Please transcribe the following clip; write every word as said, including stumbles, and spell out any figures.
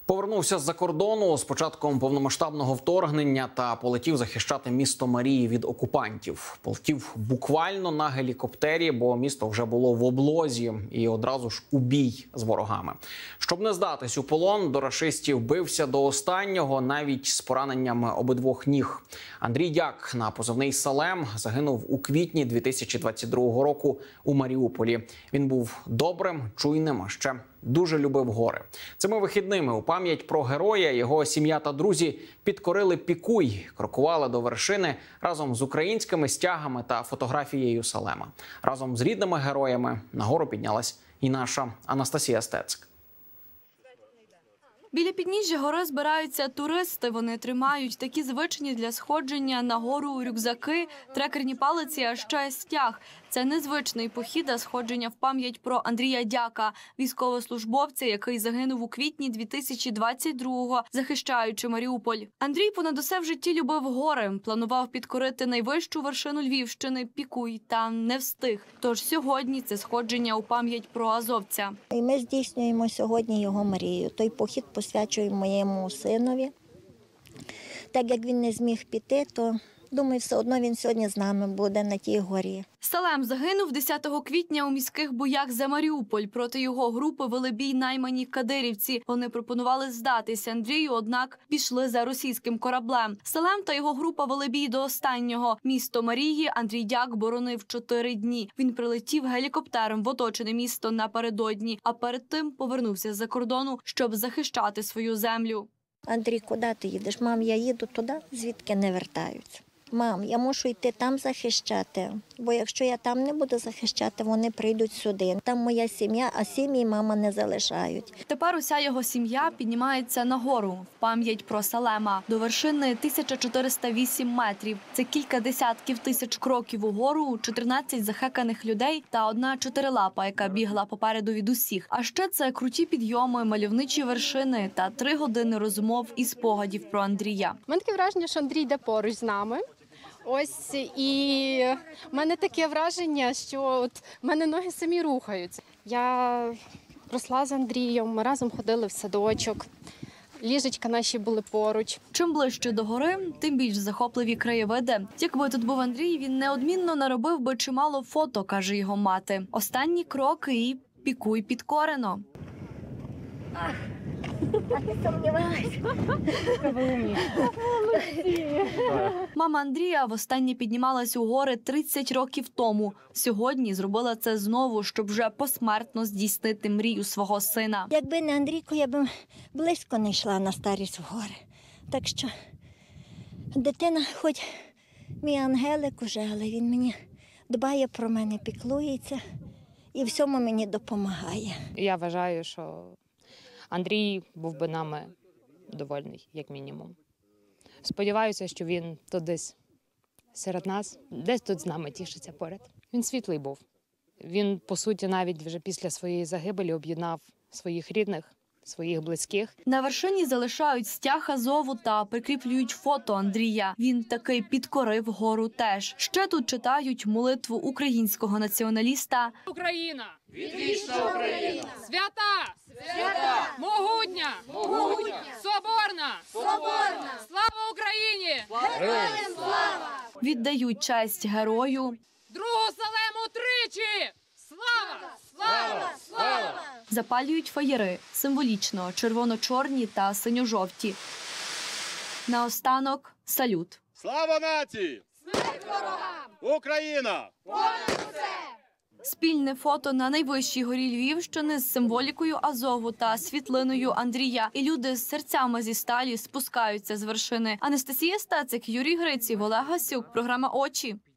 Повернувся з-за кордону з початком повномасштабного вторгнення та полетів захищати місто Марії від окупантів. Полетів буквально на гелікоптері, бо місто вже було в облозі і одразу ж у бій з ворогами. Щоб не здатись у полон, до рашистів бився до останнього, навіть з пораненнями обидвох ніг. Андрій Дяк на позивний «Салем» загинув у квітні дві тисячі двадцять другого року у Маріуполі. Він був добрим, чуйним, а ще дуже любив гори. Цими вихідними у пам'ять про героя його сім'я та друзі підкорили Пікуй, крокували до вершини разом з українськими стягами та фотографією Салема. Разом з рідними героями на гору піднялась і наша Анастасія Стецьк. Біля підніжжя гори збираються туристи. Вони тримають такі звичні для сходження на гору рюкзаки, трекерні палиці, а ще стяг. Це незвичний похід, а сходження в пам'ять про Андрія Дяка, військовослужбовця, який загинув у квітні дві тисячі двадцять другого, захищаючи Маріуполь. Андрій понад усе в житті любив гори. Планував підкорити найвищу вершину Львівщини – Пікуй, та не встиг. Тож сьогодні це сходження у пам'ять про азовця. І ми здійснюємо сьогодні його мрію. Той похід посвячуємо моєму синові. Так як він не зміг піти, то, думаю, все одно він сьогодні з нами буде на тій горі. Салем загинув десятого квітня у міських боях за Маріуполь. Проти його групи вели бій наймані кадирівці. Вони пропонували здатися Андрію, однак пішли за російським кораблем. Салем та його група вели бій до останнього. Місто Марії Андрій Дяк боронив чотири дні. Він прилетів гелікоптером в оточене місто напередодні, а перед тим повернувся з-за кордону, щоб захищати свою землю. Андрій, куди ти їдеш? Мам, я їду туди, звідки не вертаються. Мам, я мушу йти там захищати, бо якщо я там не буду захищати, вони прийдуть сюди. Там моя сім'я, а сім'ї мама не залишають. Тепер уся його сім'я піднімається на гору в пам'ять про Салема. До вершини тисяча чотириста вісім метрів. Це кілька десятків тисяч кроків угору, чотирнадцять захеканих людей та одна чотирилапа, яка бігла попереду від усіх. А ще це круті підйоми, мальовничі вершини та три години розмов і спогадів про Андрія. У мене таке враження, що Андрій йде поруч з нами. Ось, і в мене таке враження, що от в мене ноги самі рухаються. Я росла з Андрієм, ми разом ходили в садочок, ліжечка наші були поруч. Чим ближче до гори, тим більш захопливі краєвиди. Якби тут був Андрій, він неодмінно наробив би чимало фото, каже його мати. Останні кроки і Пікуй підкорено. Ах, а ти сумнівалася? Мама Андрія востаннє піднімалась у гори тридцять років тому. Сьогодні зробила це знову, щоб вже посмертно здійснити мрію свого сина. Якби не Андрійко, я б близько не йшла на старість в гори. Так що дитина, хоч мій ангелик уже, але він мені дбає про мене, піклується і всьому мені допомагає. Я вважаю, що Андрій був би нами довольний, як мінімум. Сподіваюся, що він тут десь серед нас, десь тут з нами тішиться поряд. Він світлий був. Він, по суті, навіть вже після своєї загибелі об'єднав своїх рідних, своїх близьких. На вершині залишають стяг Азову та прикріплюють фото Андрія. Він таки підкорив гору теж. Ще тут читають молитву українського націоналіста. Україна! Відвічна Україна! Свята! Свята! Могутня! Могутня! Соборна! Соборна! Слава Україні! Героям слава! Віддають честь герою. Другу Салему тричі! Слава! Слава! Слава! Запалюють фаєри, символічно червоно-чорні та синьо-жовті. Наостанок – салют. Слава нації! Смерть ворогам! Україна! Понад усе! Спільне фото на найвищій горі Львівщини з символікою Азову та світлиною Андрія. І люди з серцями зі сталі спускаються з вершини. Анастасія Стецьк, Юрій Гриців, Олег Гасюк. Програма «Очі».